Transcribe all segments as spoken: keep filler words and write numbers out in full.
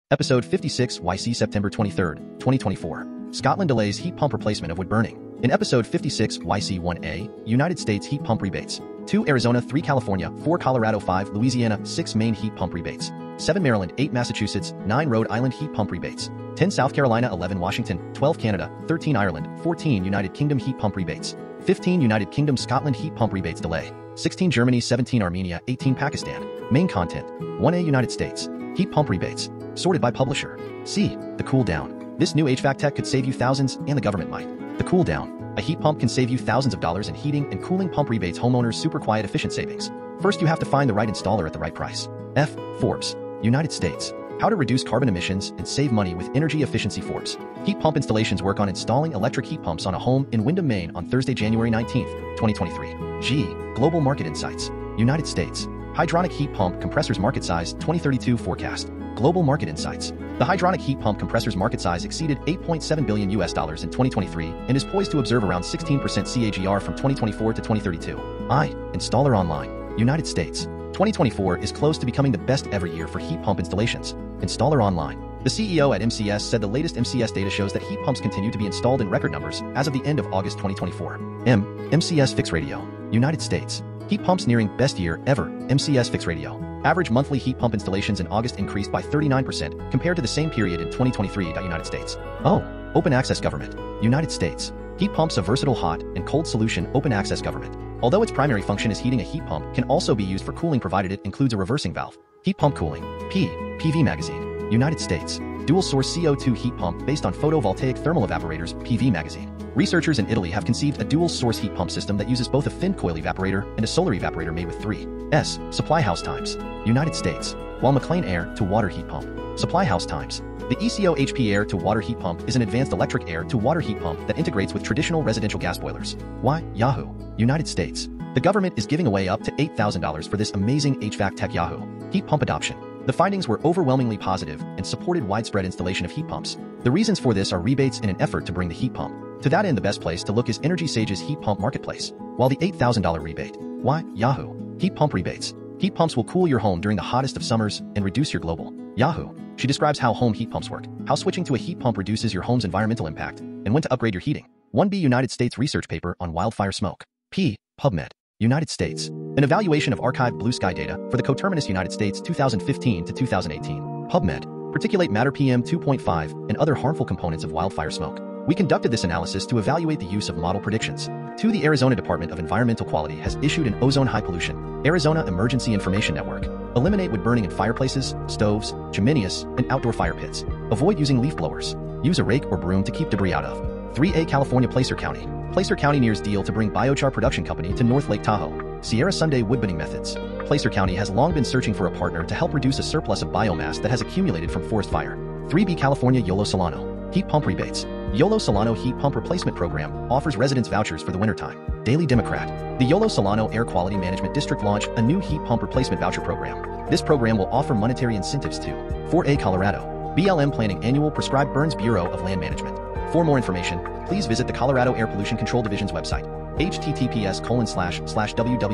Episode fifty-six Y C September twenty-third, twenty twenty-four. Scotland delays heat pump replacement of wood burning. In Episode fifty-six Y C one A, United States heat pump rebates. two Arizona, three California, four Colorado, five Louisiana, six Maine heat pump rebates. seven Maryland, eight Massachusetts, nine Rhode Island heat pump rebates. ten South Carolina, eleven Washington, twelve Canada, thirteen Ireland, fourteen United Kingdom heat pump rebates. fifteen United Kingdom Scotland heat pump rebates delay. sixteen Germany, seventeen Armenia, eighteen Pakistan. Main content. one A United States. Heat pump rebates. Sorted by publisher. C. The cool down. This new H V A C tech could save you thousands, and the government might. The cool down. A heat pump can save you thousands of dollars in heating and cooling pump rebates. Homeowners super quiet efficient savings. First you have to find the right installer at the right price. F. Forbes. United States. How to reduce carbon emissions and save money with energy efficiency. Forbes. Heat pump installations work on installing electric heat pumps on a home in Windham, Maine on Thursday, January nineteenth, twenty twenty-three. G. Global Market Insights. United States. Hydronic heat pump compressors market size twenty thirty-two forecast. Global Market Insights. The hydronic heat pump compressors market size exceeded eight point seven billion U S dollars in twenty twenty-three and is poised to observe around sixteen percent C A G R from twenty twenty-four to twenty thirty-two. I. Installer Online. United States. twenty twenty-four is close to becoming the best ever year for heat pump installations. Installer Online. The C E O at M C S said the latest M C S data shows that heat pumps continue to be installed in record numbers as of the end of August twenty twenty-four. M. M C S Fix Radio. United States. Heat pumps nearing best year ever. M C S Fix Radio. Average monthly heat pump installations in August increased by thirty-nine percent compared to the same period in twenty twenty-three. United States. O. Open Access Government. United States. Heat pumps a versatile hot and cold solution. Open Access Government. Although its primary function is heating, a heat pump can also be used for cooling provided it includes a reversing valve. Heat pump cooling. P. P V Magazine. United States. Dual source C O two heat pump based on photovoltaic thermal evaporators. P V Magazine. Researchers in Italy have conceived a dual source heat pump system that uses both a thin coil evaporator and a solar evaporator made with three S. Supply house times. United States. While McLean air to water heat pump. Supply house times. The E C O H P air to water heat pump is an advanced electric air to water heat pump that integrates with traditional residential gas boilers. Why? Yahoo. United States. The government is giving away up to eight thousand dollars for this amazing H V A C tech. Yahoo. Heat pump adoption. The findings were overwhelmingly positive and supported widespread installation of heat pumps. The reasons for this are rebates in an effort to bring the heat pump. To that end, the best place to look is Energy Sage's heat pump marketplace. While the eight thousand dollars rebate. Why? Yahoo. Heat pump rebates. Heat pumps will cool your home during the hottest of summers and reduce your global. Yahoo. She describes how home heat pumps work, how switching to a heat pump reduces your home's environmental impact, and when to upgrade your heating. one B United States research paper on wildfire smoke. P. PubMed. United States. An evaluation of archived blue sky data for the coterminous United States two thousand fifteen to two thousand eighteen. PubMed. Particulate matter P M two point five and other harmful components of wildfire smoke. We conducted this analysis to evaluate the use of model predictions. two The Arizona Department of Environmental Quality has issued an ozone high pollution Arizona Emergency Information Network. Eliminate wood burning in fireplaces, stoves, chimneys, and outdoor fire pits. Avoid using leaf blowers. Use a rake or broom to keep debris out of. three A California. Placer County. Placer County nears deal to bring biochar production company to North Lake Tahoe. Sierra Sunday woodburning methods. Placer County has long been searching for a partner to help reduce a surplus of biomass that has accumulated from forest fire. three B California. YOLO Solano. Heat pump rebates. YOLO Solano heat pump replacement program offers residents vouchers for the wintertime. Daily Democrat. The YOLO Solano Air Quality Management District launched a new heat pump replacement voucher program. This program will offer monetary incentives to four A Colorado. B L M Planning Annual Prescribed Burns Bureau of Land Management. For more information, please visit the Colorado Air Pollution Control Division's website. https colon slash slash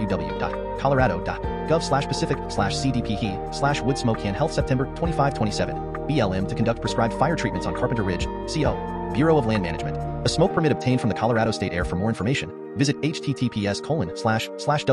www.colorado.gov slash pacific slash cdphe slash wood smoke can health September twenty-fifth twenty-seven. B L M to conduct prescribed fire treatments on Carpenter Ridge, C O. Bureau of Land Management. A smoke permit obtained from the Colorado State Air. For more information, visit https colon slash slash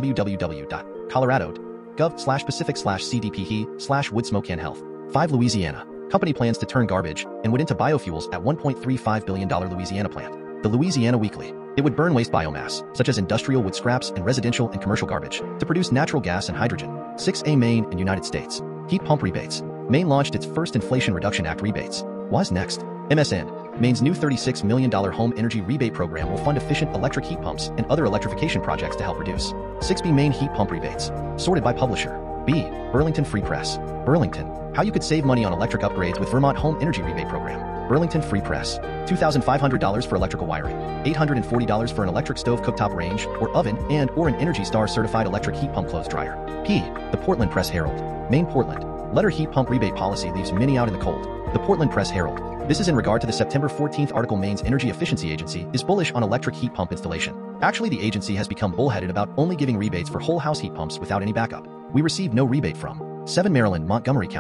www.colorado.gov slash pacific slash cdphe slash wood smoke can health. five Louisiana. Company plans to turn garbage and wood into biofuels at one point three five billion dollars Louisiana plant. The Louisiana Weekly. It would burn waste biomass, such as industrial wood scraps and residential and commercial garbage, to produce natural gas and hydrogen. six A Maine and United States. Heat pump rebates. Maine launched its first Inflation Reduction Act rebates. What's next? M S N. Maine's new thirty-six million dollars home energy rebate program will fund efficient electric heat pumps and other electrification projects to help reduce. six B Maine heat pump rebates. Sorted by publisher. B. Burlington Free Press. Burlington. How you could save money on electric upgrades with Vermont Home Energy Rebate Program. Burlington Free Press. two thousand five hundred dollars for electrical wiring. eight hundred forty dollars for an electric stove cooktop range or oven and or an Energy Star certified electric heat pump clothes dryer. P. The Portland Press Herald. Maine Portland. Letter heat pump rebate policy leaves many out in the cold. The Portland Press Herald. This is in regard to the September fourteenth article. Maine's Energy Efficiency Agency is bullish on electric heat pump installation. Actually, the agency has become bullheaded about only giving rebates for whole house heat pumps without any backup. We received no rebate from seven Maryland, Montgomery County.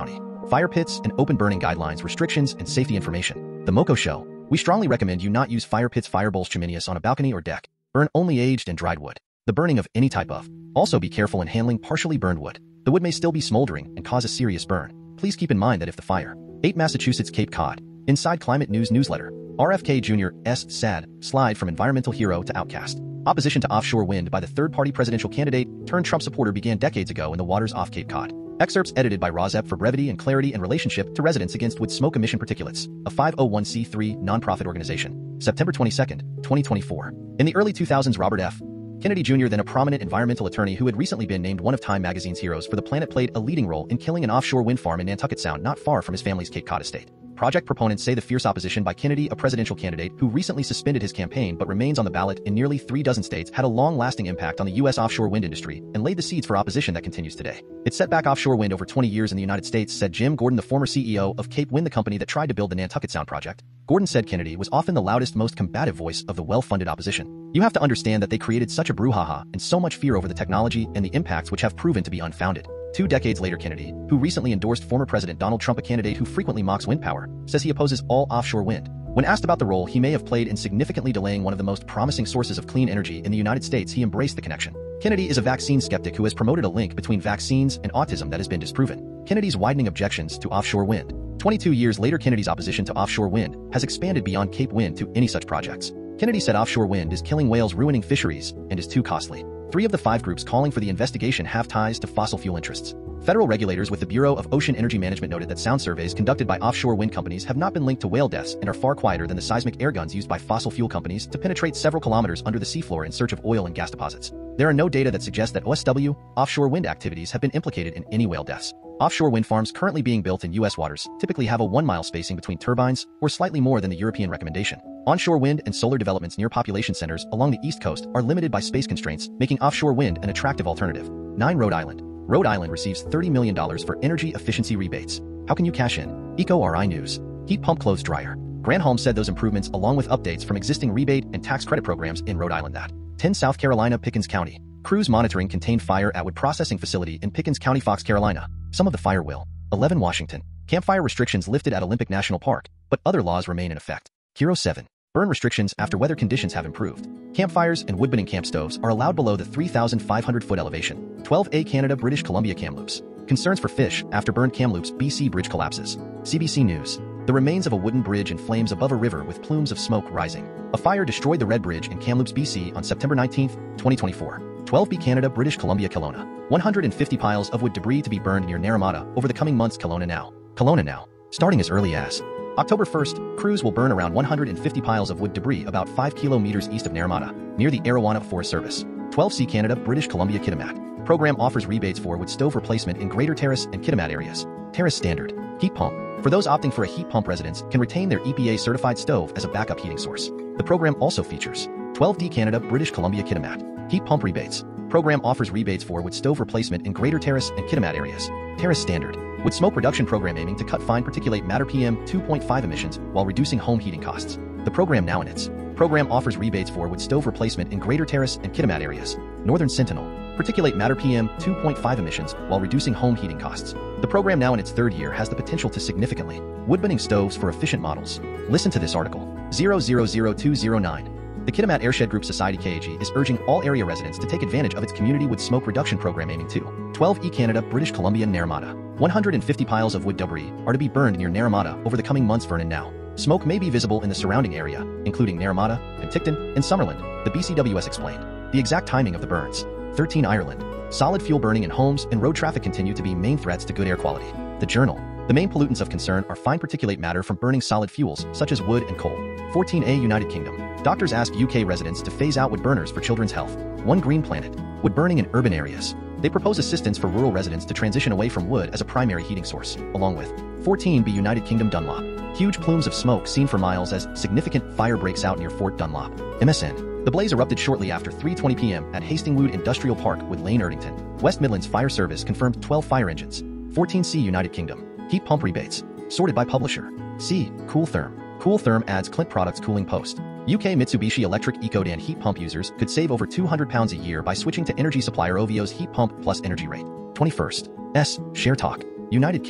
fire pits and open burning guidelines, restrictions, and safety information. The Moko Show. We strongly recommend you not use fire pits, fire bowls, chimeneas on a balcony or deck. Burn only aged and dried wood. The burning of any type of. Also be careful in handling partially burned wood. The wood may still be smoldering and cause a serious burn. Please keep in mind that if the fire. eight Massachusetts Cape Cod. Inside Climate News Newsletter. R F K Junior S. Sad. Slide from environmental hero to outcast. Opposition to offshore wind by the third-party presidential candidate turned Trump supporter began decades ago in the waters off Cape Cod. Excerpts edited by Rozep for brevity and clarity in relationship to residents against wood smoke emission particulates, a five oh one c three nonprofit organization. September twenty-second, twenty twenty-four. In the early two thousands, Robert F. Kennedy Junior, then a prominent environmental attorney who had recently been named one of Time magazine's heroes for the planet, played a leading role in killing an offshore wind farm in Nantucket Sound not far from his family's Cape Cod estate. Project proponents say the fierce opposition by Kennedy, a presidential candidate who recently suspended his campaign but remains on the ballot in nearly three dozen states, had a long-lasting impact on the U S offshore wind industry and laid the seeds for opposition that continues today. It set back offshore wind over twenty years in the United States, said Jim Gordon, the former C E O of Cape Wind, the company that tried to build the Nantucket Sound project. Gordon said Kennedy was often the loudest, most combative voice of the well-funded opposition. You have to understand that they created such a brouhaha and so much fear over the technology and the impacts which have proven to be unfounded. Two decades later, Kennedy, who recently endorsed former President Donald Trump, a candidate who frequently mocks wind power, says he opposes all offshore wind. When asked about the role he may have played in significantly delaying one of the most promising sources of clean energy in the United States, he embraced the connection. Kennedy is a vaccine skeptic who has promoted a link between vaccines and autism that has been disproven. Kennedy's widening objections to offshore wind. twenty-two years later, Kennedy's opposition to offshore wind has expanded beyond Cape Wind to any such projects. Kennedy said offshore wind is killing whales, ruining fisheries, and is too costly. Three of the five groups calling for the investigation have ties to fossil fuel interests. Federal regulators with the Bureau of Ocean Energy Management noted that sound surveys conducted by offshore wind companies have not been linked to whale deaths and are far quieter than the seismic air guns used by fossil fuel companies to penetrate several kilometers under the seafloor in search of oil and gas deposits. There are no data that suggest that O S W, offshore wind activities, have been implicated in any whale deaths. Offshore wind farms currently being built in U S waters typically have a one-mile spacing between turbines, or slightly more than the European recommendation. Onshore wind and solar developments near population centers along the East Coast are limited by space constraints, making offshore wind an attractive alternative. nine Rhode Island. Rhode Island receives thirty million dollars for energy efficiency rebates. How can you cash in? Eco R I News. Heat pump clothes dryer. Granholm said those improvements, along with updates from existing rebate and tax credit programs in Rhode Island. That. ten South Carolina, Pickens County. Crews monitoring contained fire at wood processing facility in Pickens County, Fox, Carolina. Some of the fire will. eleven Washington. Campfire restrictions lifted at Olympic National Park, but other laws remain in effect. Hero seven. Burn restrictions after weather conditions have improved. Campfires and woodburning camp stoves are allowed below the three thousand five hundred foot elevation. twelve A Canada, British Columbia Kamloops. Concerns for fish after burned Kamloops, B C bridge collapses. C B C News. The remains of a wooden bridge in flames above a river with plumes of smoke rising. A fire destroyed the Red Bridge in Kamloops, B C on September nineteenth, twenty twenty-four. twelve B Canada, British Columbia, Kelowna. one hundred fifty piles of wood debris to be burned near Naramata over the coming months. Kelowna now. Kelowna now. Starting as early as October first, crews will burn around one hundred fifty piles of wood debris about five kilometers east of Naramata, near the Arawana Forest Service. twelve C Canada, British Columbia, Kitimat. Program offers rebates for wood stove replacement in Greater Terrace and Kitimat areas. Terrace Standard. Heat pump. For those opting for a heat pump, residents can retain their E P A-certified stove as a backup heating source. The program also features twelve D Canada, British Columbia, Kitimat. Heat pump rebates. Program offers rebates for wood stove replacement in Greater Terrace and Kitimat areas. Terrace Standard. Wood smoke reduction program aiming to cut fine particulate matter P M two point five emissions while reducing home heating costs. The program now in its program offers rebates for wood stove replacement in Greater Terrace and Kitimat areas. Northern Sentinel. Particulate matter P M two point five emissions while reducing home heating costs. The program now in its third year has the potential to significantly woodburning stoves for efficient models. Listen to this article. zero zero zero two zero nine. The Kitimat Airshed Group Society K A G is urging all area residents to take advantage of its community wood smoke reduction program aiming to twelve E Canada, British Columbia, Naramata. one hundred fifty piles of wood debris are to be burned near Naramata over the coming months. Vernon now. Smoke may be visible in the surrounding area, including Naramata, Penticton, and Summerland, the B C W S explained. The exact timing of the burns. thirteen Ireland. Solid fuel burning in homes and road traffic continue to be main threats to good air quality. The Journal. The main pollutants of concern are fine particulate matter from burning solid fuels, such as wood and coal. fourteen A United Kingdom. Doctors ask U K residents to phase out wood burners for children's health. One Green Planet. Wood burning in urban areas. They propose assistance for rural residents to transition away from wood as a primary heating source, along with fourteen B United Kingdom Dunlop. Huge plumes of smoke seen for miles as significant fire breaks out near Fort Dunlop. M S N. The blaze erupted shortly after three twenty p m at Hastingwood Industrial Park with Lane Erdington. West Midlands Fire Service confirmed twelve fire engines. fourteen C United Kingdom. Heat pump rebates. Sorted by publisher. C. Cooltherm. Cooltherm adds Clint Products cooling post. U K Mitsubishi Electric EcoDan heat pump users could save over two hundred pounds a year by switching to energy supplier O V O's Heat Pump Plus Energy Rate. twenty-first. S. Share Talk. United Kingdom.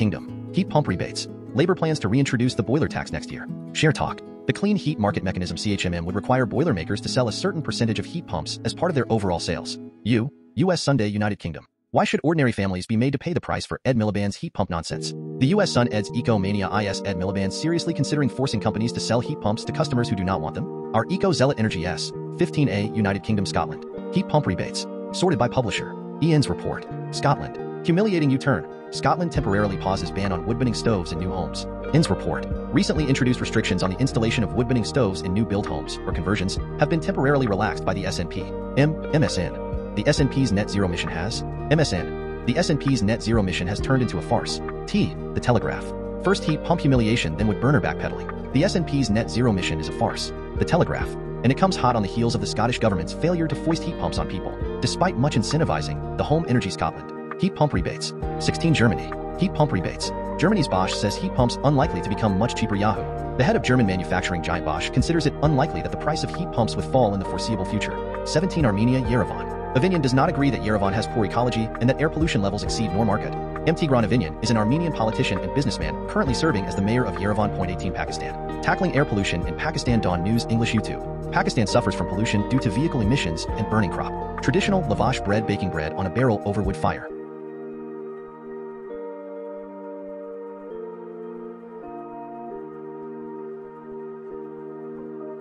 Heat pump rebates. Labor plans to reintroduce the boiler tax next year. Share talk. The Clean Heat Market Mechanism C H M M would require boilermakers to sell a certain percentage of heat pumps as part of their overall sales. U. U S Sunday, United Kingdom. Why should ordinary families be made to pay the price for Ed Miliband's heat pump nonsense? The U S Sun Ed's Eco-Mania is Ed Miliband seriously considering forcing companies to sell heat pumps to customers who do not want them? Our Eco-Zealot Energy S. fifteen A, United Kingdom, Scotland. Heat pump rebates. Sorted by publisher. Ian's report. Scotland. Humiliating U-turn. Scotland temporarily pauses ban on wood-burning stoves in new homes. Ian's report. Recently introduced restrictions on the installation of wood-burning stoves in new build homes or conversions have been temporarily relaxed by the S and P. M. M S N. The S and P's net zero mission has. M S N. The S and P's net zero mission has turned into a farce. T. The Telegraph. First heat pump humiliation, then wood burner backpedaling. The S and P's net zero mission is a farce. The Telegraph. And it comes hot on the heels of the Scottish government's failure to foist heat pumps on people, despite much incentivizing the Home Energy Scotland. Heat pump rebates. sixteen Germany. Heat pump rebates. Germany's Bosch says heat pumps unlikely to become much cheaper. Yahoo! The head of German manufacturing giant Bosch considers it unlikely that the price of heat pumps would fall in the foreseeable future. seventeen Armenia, Yerevan. Avinian does not agree that Yerevan has poor ecology and that air pollution levels exceed norm market. M. Tigran Avinian is an Armenian politician and businessman currently serving as the mayor of Yerevan. eighteen Pakistan. Tackling air pollution in Pakistan. Dawn News English YouTube. Pakistan suffers from pollution due to vehicle emissions and burning crop. Traditional lavash bread baking bread on a barrel over wood fire.